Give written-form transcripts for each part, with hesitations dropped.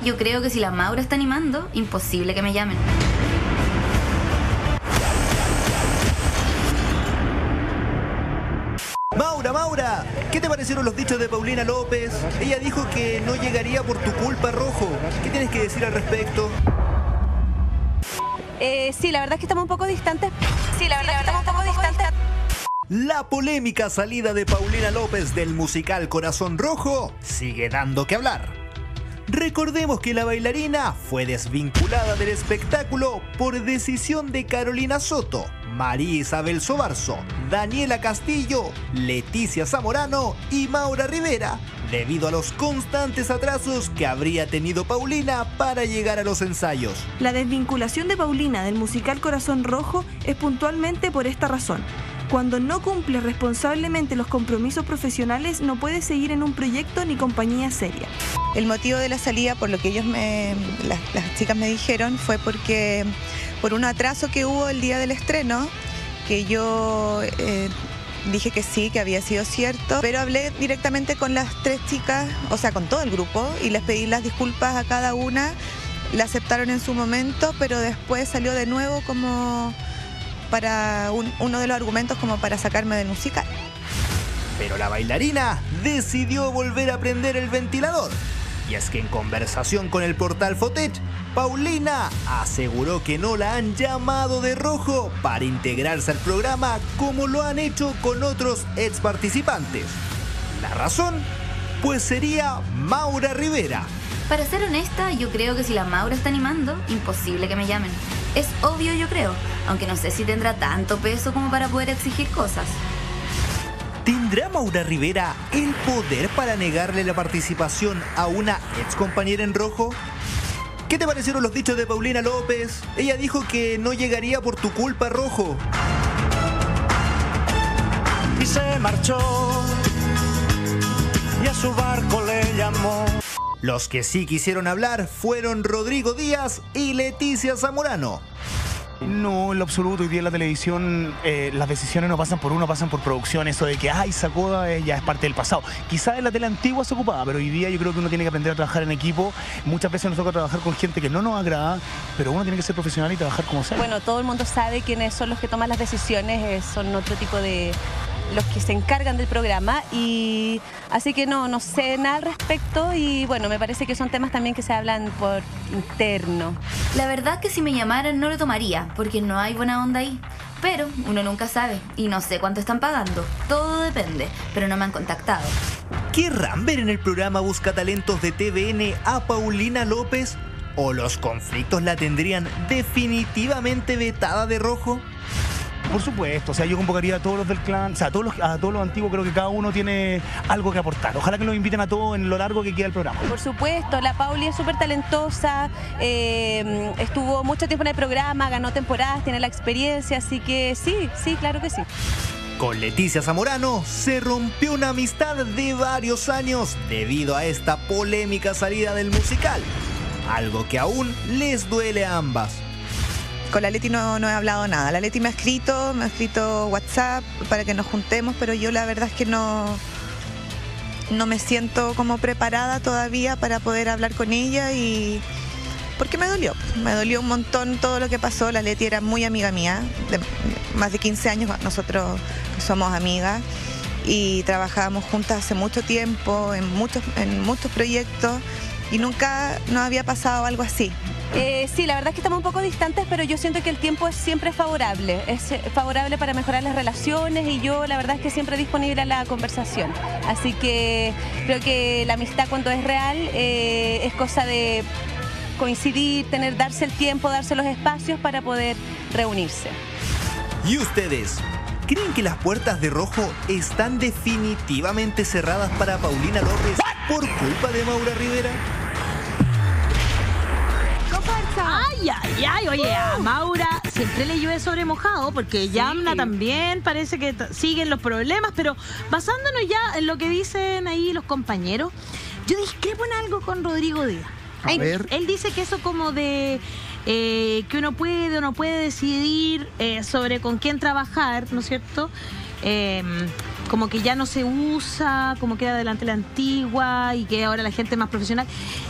yo creo que si la Maura está animando, imposible que me llamen. Maura, ¿qué te parecieron los dichos de Paulina López? Ella dijo que no llegaría por tu culpa, Rojo. ¿Qué tienes que decir al respecto? Sí, la verdad es que estamos un poco distantes. La polémica salida de Paulina López del musical Corazón Rojo sigue dando que hablar. Recordemos que la bailarina fue desvinculada del espectáculo por decisión de Carolina Soto, María Isabel Sobarzo, Daniela Castillo, Leticia Zamorano y Maura Rivera, debido a los constantes atrasos que habría tenido Paulina para llegar a los ensayos. La desvinculación de Paulina del musical Corazón Rojo es puntualmente por esta razón. Cuando no cumples responsablemente los compromisos profesionales, no puedes seguir en un proyecto ni compañía seria. El motivo de la salida, por lo que las chicas me dijeron, fue porque por un atraso que hubo el día del estreno, que yo dije que sí, que había sido cierto, pero hablé directamente con las 3 chicas, o sea, con todo el grupo, y les pedí las disculpas a cada una. La aceptaron en su momento, pero después salió de nuevo como para uno de los argumentos como para sacarme del musical. Pero la bailarina decidió volver a prender el ventilador. Y es que en conversación con el portal Fotech, Paulina aseguró que no la han llamado de rojo para integrarse al programa como lo han hecho con otros ex participantes. ¿La razón? Pues sería Maura Rivera. Para ser honesta, yo creo que si la Maura está animando, imposible que me llamen. Es obvio, yo creo, aunque no sé si tendrá tanto peso como para poder exigir cosas. ¿Tendrá Maura Rivera el poder para negarle la participación a una ex compañera en rojo? ¿Qué te parecieron los dichos de Paulina López? Ella dijo que no llegaría por tu culpa, Rojo. Y se marchó y a su barco le llamó. Los que sí quisieron hablar fueron Rodrigo Díaz y Leticia Zamorano. No, en lo absoluto. Hoy día en la televisión las decisiones no pasan por uno, pasan por producción. Eso de que, sacó, ya es parte del pasado. Quizás en la tele antigua se ocupaba, pero hoy día yo creo que uno tiene que aprender a trabajar en equipo. Muchas veces nos toca trabajar con gente que no nos agrada, pero uno tiene que ser profesional y trabajar como sea. Bueno, todo el mundo sabe quiénes son los que toman las decisiones, son otro tipo de... los que se encargan del programa, y así que no sé nada al respecto, y bueno, me parece que son temas también que se hablan por interno. La verdad que si me llamaran no lo tomaría, porque no hay buena onda ahí. Pero uno nunca sabe, y no sé cuánto están pagando. Todo depende, pero no me han contactado. ¿Querrán ver en el programa Busca Talentos de TVN a Paulina López? ¿O los conflictos la tendrían definitivamente vetada de rojo? Por supuesto, o sea, yo convocaría a todos los del clan, o sea, a todos los antiguos. Creo que cada uno tiene algo que aportar. Ojalá que los inviten a todos en lo largo que queda el programa. Por supuesto, la Pauli es súper talentosa, estuvo mucho tiempo en el programa, ganó temporadas, tiene la experiencia, así que sí, claro que sí. Con Leticia Zamorano se rompió una amistad de varios años debido a esta polémica salida del musical, algo que aún les duele a ambas. Con la Leti no he hablado nada. La Leti me ha escrito WhatsApp para que nos juntemos, pero yo la verdad es que no me siento como preparada todavía para poder hablar con ella, y porque me dolió un montón todo lo que pasó. La Leti era muy amiga mía, de más de 15 años nosotros somos amigas y trabajábamos juntas hace mucho tiempo en muchos proyectos, y nunca nos había pasado algo así. Sí, la verdad es que estamos un poco distantes, pero yo siento que el tiempo es siempre favorable. Es favorable para mejorar las relaciones, y yo la verdad es que siempre disponible a la conversación. Así que creo que la amistad, cuando es real, es cosa de coincidir, darse el tiempo, darse los espacios para poder reunirse. ¿Y ustedes? ¿Creen que las puertas de rojo están definitivamente cerradas para Paulina López por culpa de Maura Rivera? Ay, oye, a Maura siempre le llueve sobre mojado, porque Yamna también parece que siguen los problemas, pero basándonos ya en lo que dicen ahí los compañeros, yo discrepo en algo con Rodrigo Díaz. Él dice que eso como de que uno puede o no puede decidir sobre con quién trabajar, ¿no es cierto? Como que ya no se usa, como queda delante la antigua, y que ahora la gente es más profesional.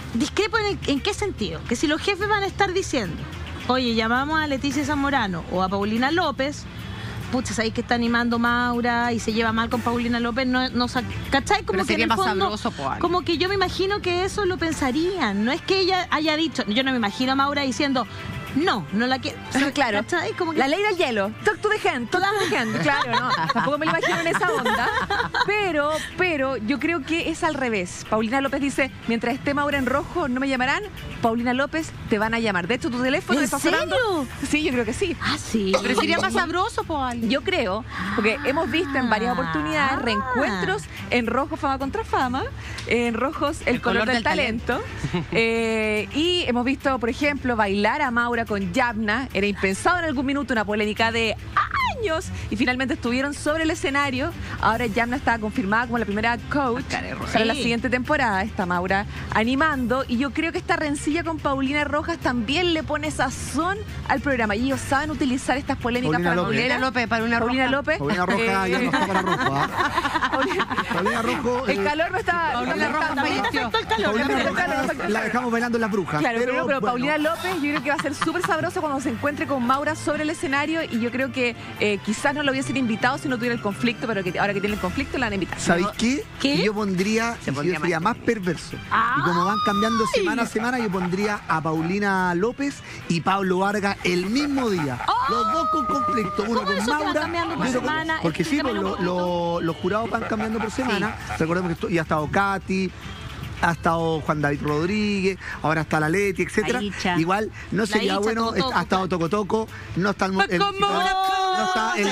discrepo en qué sentido. Que si los jefes van a estar diciendo, oye, llamamos a Leticia Zamorano o a Paulina López, pucha, sabéis que está animando Maura y se lleva mal con Paulina López, ¿cachai? Como pero que sería en el más fondo, sabroso, pues. como que yo me imagino que eso lo pensarían. No es que ella haya dicho, yo no me imagino a Maura diciendo, no la quiero. Claro, ¿cachai? Como que... la ley del hielo, talk to the hand, claro, no, tampoco me lo imagino en esa onda, pero yo creo que es al revés. Paulina López dice, mientras esté Maura en rojo no me llamarán, Paulina López te van a llamar. De hecho, tu teléfono está sonando. Sí, yo creo que sí. Ah, sí. Pero sería más sabroso, pues. Yo creo, porque hemos visto en varias oportunidades reencuentros en rojo Fama contra Fama, en rojos el color del talento. Y hemos visto, por ejemplo, bailar a Maura con Yamna. Era impensado en algún minuto, una polémica de años, y finalmente estuvieron sobre el escenario. Ahora Yamna está confirmada como la primera coach para la siguiente temporada. Está Maura animando, y yo creo que esta rencilla con Paulina Rojas también le pone sazón al programa, y ellos saben utilizar estas polémicas para Paulina López. Paulina López. Paulina Roja ya no está para rojo. Paulina Rojo. El calor no está. Paulina Roja falleció. La dejamos bailando en las brujas. Claro, pero bueno. Paulina López yo creo que va a ser súper sabroso cuando se encuentre con Maura sobre el escenario, y yo creo que quizás no lo hubiesen invitado si no tuviera el conflicto, pero que ahora que tiene el conflicto la han invitado. ¿Sabéis qué? Que yo pondría, sería más perverso. Y como van cambiando semana a semana, yo pondría a Paulina López y Pablo Vargas el mismo día. Los dos con conflicto, uno con Maura. Porque sí, los jurados van cambiando por semana. Recordemos que ya ha estado Katy, ha estado Juan David Rodríguez, ahora está la Leti, etcétera. Igual no sería bueno, ha estado Toco Toco, no está el no está el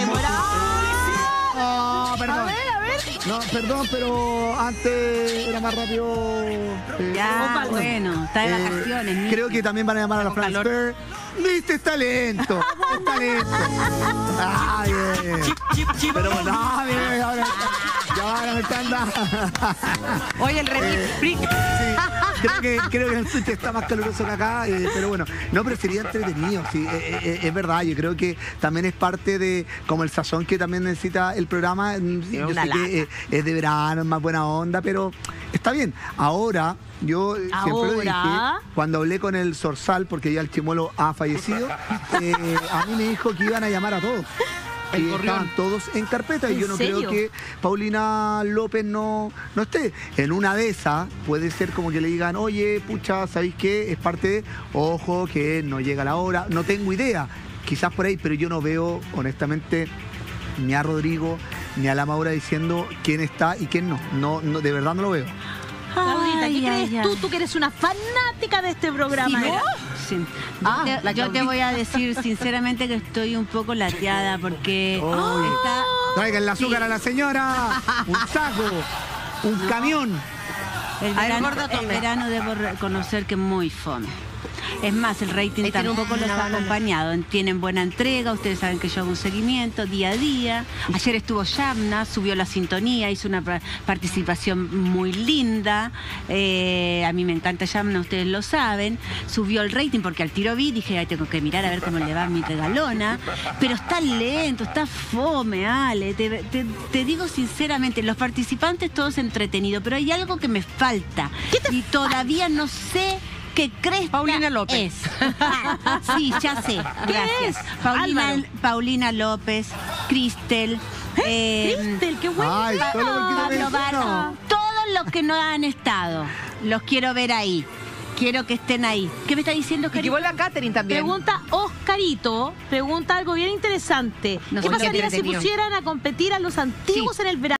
perdón. No, perdón, pero antes era más rápido. Ya, bueno, está de vacaciones. Creo que también van a llamar a la France Fair. ¿Viste? Es talento. Es talento. Ay, pero bueno, ahora me están dando. Oye, el remix. Creo que el switch está más caluroso que acá, pero bueno, no, pero sería entretenido, sí, es verdad. Yo creo que también es parte de como el sazón que también necesita el programa. Yo sé que es de verano, es más buena onda, pero está bien. Ahora, yo siempre lo dije, cuando hablé con el Zorzal, porque ya el chimuelo ha fallecido, a mí me dijo que iban a llamar a todos. Y estaban todos en carpeta, y yo no creo que Paulina López no esté. En una de esas puede ser como que le digan, oye, pucha, ¿sabéis qué? Es parte de, ojo, que no llega la hora. No tengo idea, quizás por ahí, pero yo no veo, honestamente, ni a Rodrigo ni a la Maura diciendo quién está y quién no. No, de verdad no lo veo. Claudita, ¿qué crees tú? Tú que eres una fanática de este programa. Sí, sí. Yo te voy a decir sinceramente que estoy un poco lateada porque está... Traigan el azúcar a la señora, un saco, un camión. El verano debo reconocer que es muy fome. Es más, el rating tampoco los ha acompañado. Tienen buena entrega, ustedes saben que yo hago un seguimiento día a día. Ayer estuvo Yamna, subió la sintonía, hizo una participación muy linda. A mí me encanta Yamna, ustedes lo saben. Subió el rating porque al tiro vi, dije, ay, tengo que mirar a ver cómo le va a mi regalona. Pero está lento, está fome, Ale. Te digo sinceramente, los participantes todos entretenidos, pero hay algo que me falta. Y todavía no sé... ¿Qué crees? Paulina López. Sí, ya sé. Gracias. Paulina López, Cristel. Cristel, qué bueno. Ay, Pablo Vargas. Todos los que no han estado. Los quiero ver ahí. Quiero que estén ahí. ¿Qué me está diciendo, Oscarito? Y que vuelva Catherine también. Pregunta Oscarito, pregunta algo bien interesante. ¿Qué pasaría si pusieran a competir a los antiguos en el verano?